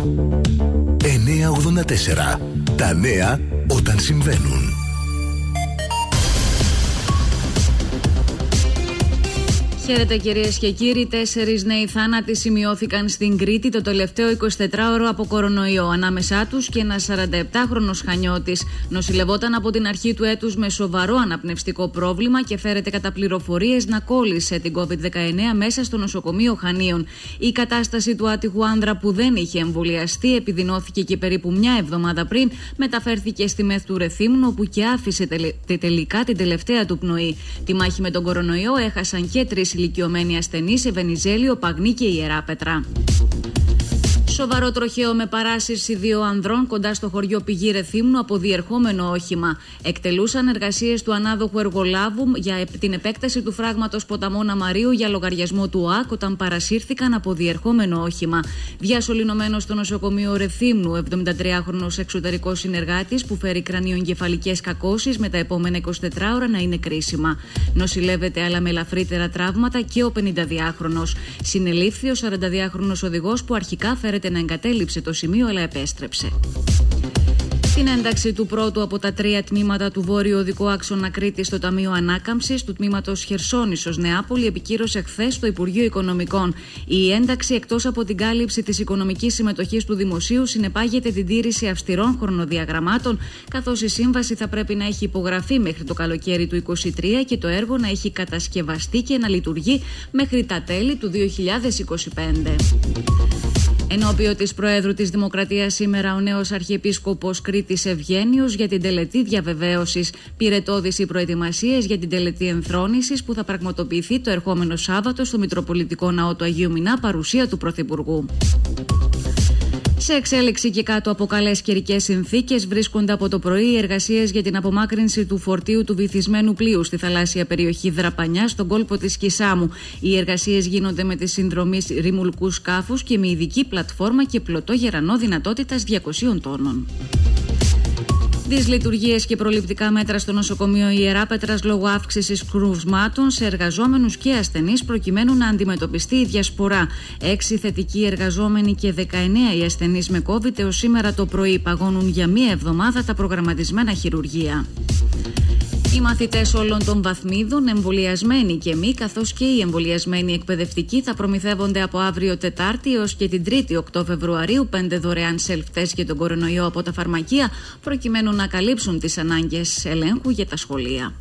984. Τα νέα όταν συμβαίνουν. Χαίρετε κυρίες και κύριοι. 4 νέοι θάνατοι σημειώθηκαν στην Κρήτη το τελευταίο 24ωρο από κορονοϊό. Ανάμεσά τους και ένας 47χρονος Χανιώτης. Νοσηλευόταν από την αρχή του έτους με σοβαρό αναπνευστικό πρόβλημα και φέρεται κατά πληροφορίες να κόλλησε την COVID-19 μέσα στο νοσοκομείο Χανίων. Η κατάσταση του άτυχου άνδρα που δεν είχε εμβολιαστεί επιδεινώθηκε και περίπου μια εβδομάδα πριν μεταφέρθηκε στη ΜΕΘ του Ρεθύμνου, όπου και άφησε τελικά την τελευταία του πνοή. Τη μάχη με τον κορονοϊό έχασαν και 3 ηλικιωμένοι ασθενείς σε Βενιζέλιο, Παγνή και Ιεράπετρα. Σοβαρό τροχαίο με παράσυρση 2 ανδρών κοντά στο χωριό Πηγή Ρεθύμνου από διερχόμενο όχημα. Εκτελούσαν εργασίες του ανάδοχου εργολάβου για την επέκταση του φράγματος Ποταμών Μαρίου για λογαριασμό του ΟΑΚ όταν παρασύρθηκαν από διερχόμενο όχημα. Διασωληνωμένος στο νοσοκομείο Ρεθύμνου, 73χρονος εξωτερικός συνεργάτης που φέρει κρανιοεγκεφαλικές κακώσεις με τα επόμενα 24 ώρα να είναι κρίσιμα. Νοσηλεύεται αλλά με ελαφρύτερα τραύματα και ο 52χρονος. Συνελήφθη ο 42χρονος οδηγός που αρχικά φέρεται να εγκατέλειψε το σημείο αλλά επέστρεψε. Την ένταξη του πρώτου από τα 3 τμήματα του Βόρειου Οδικού Άξονα Κρήτης στο Ταμείο Ανάκαμψης του τμήματος Χερσόνησος Νεάπολη επικύρωσε χθες το Υπουργείο Οικονομικών. Η ένταξη, εκτός από την κάλυψη της οικονομικής συμμετοχής του Δημοσίου, συνεπάγεται την τήρηση αυστηρών χρονοδιαγραμμάτων, καθώς η σύμβαση θα πρέπει να έχει υπογραφεί μέχρι το καλοκαίρι του 2023 και το έργο να έχει κατασκευαστεί και να λειτουργεί μέχρι τα τέλη του 2025. Ενώπιον της Προέδρου της Δημοκρατίας σήμερα, ο νέος Αρχιεπίσκοπος Κρήτης Ευγένιος για την τελετή διαβεβαίωσης. Πυρετώδεις οι προετοιμασίες για την τελετή ενθρόνησης που θα πραγματοποιηθεί το ερχόμενο Σάββατο στο Μητροπολιτικό Ναό του Αγίου Μινά, παρουσία του Πρωθυπουργού. Σε εξέλιξη και κάτω από καλές καιρικές συνθήκες βρίσκονται από το πρωί οι εργασίες για την απομάκρυνση του φορτίου του βυθισμένου πλοίου στη θαλάσσια περιοχή Δραπανιά, στον κόλπο της Κισάμου. Οι εργασίες γίνονται με τη συνδρομή ρημουλκού σκάφους και με ειδική πλατφόρμα και πλωτό γερανό δυνατότητας 200 τόνων. Δυσλειτουργίες και προληπτικά μέτρα στο νοσοκομείο Ιεράπετρας λόγω αύξησης κρουσμάτων σε εργαζόμενους και ασθενείς προκειμένου να αντιμετωπιστεί η διασπορά. 6 θετικοί εργαζόμενοι και 19 οι ασθενείς με COVID έως σήμερα το πρωί παγώνουν για μία εβδομάδα τα προγραμματισμένα χειρουργεία. Οι μαθητές όλων των βαθμίδων, εμβολιασμένοι και μη, καθώς και οι εμβολιασμένοι εκπαιδευτικοί, θα προμηθεύονται από αύριο Τετάρτη έως και την Τρίτη 8 Φεβρουαρίου 5 δωρεάν self-test για τον κορονοϊό από τα φαρμακεία, προκειμένου να καλύψουν τις ανάγκες ελέγχου για τα σχολεία.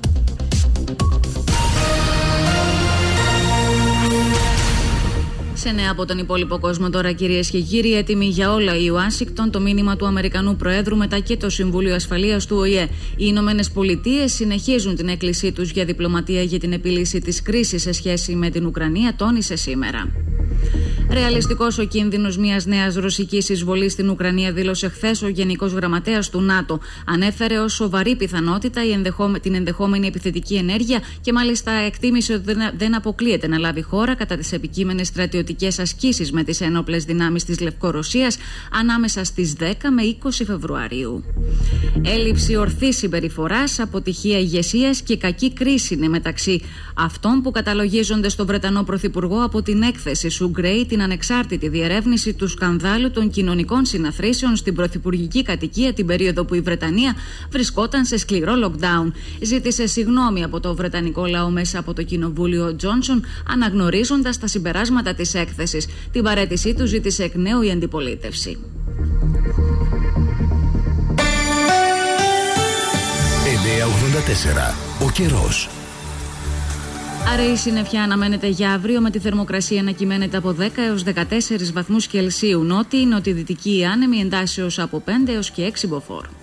Σε νέα από τον υπόλοιπο κόσμο τώρα, κυρίες και κύριοι, έτοιμοι για όλα η Ουάσιγκτον, το μήνυμα του Αμερικανού Προέδρου μετά και το Συμβούλιο Ασφαλείας του ΟΗΕ. Οι Ηνωμένες Πολιτείες συνεχίζουν την έκκλησή τους για διπλωματία για την επίλυση της κρίσης σε σχέση με την Ουκρανία, τόνισε σήμερα. Ρεαλιστικός ο κίνδυνος μιας νέας ρωσικής εισβολής στην Ουκρανία, δήλωσε χθες ο Γενικός Γραμματέας του ΝΑΤΟ. Ανέφερε ως σοβαρή πιθανότητα την ενδεχόμενη επιθετική ενέργεια και μάλιστα εκτίμησε ότι δεν αποκλείεται να λάβει χώρα κατά τις επικείμενες στρατιωτικές ασκήσεις με τις ένοπλες δυνάμεις της Λευκορωσίας ανάμεσα στις 10 με 20 Φεβρουαρίου. Έλλειψη ορθής συμπεριφοράς, αποτυχία ηγεσίας και κακή κρίση είναι μεταξύ αυτών που καταλογίζονται στον Βρετανό Πρωθυπουργό από την έκθεση Σουγκρέι, την ανεξάρτητη διερεύνηση του σκανδάλου των κοινωνικών συναθρήσεων στην πρωθυπουργική κατοικία την περίοδο που η Βρετανία βρισκόταν σε σκληρό lockdown. Ζήτησε συγγνώμη από το βρετανικό λαό μέσα από το κοινοβούλιο Τζόνσον, αναγνωρίζοντας τα συμπεράσματα της έκθεσης. Την παραίτησή του ζήτησε εκ νέου η αντιπολίτευση. 984. Ο καιρός. Αραιή συννεφιά αναμένεται για αύριο, με τη θερμοκρασία να κυμαίνεται από 10 έως 14 βαθμούς Κελσίου. Νότιοι, νοτιοδυτικοί άνεμοι εντάσσεως από 5 έως και 6 μποφόρ.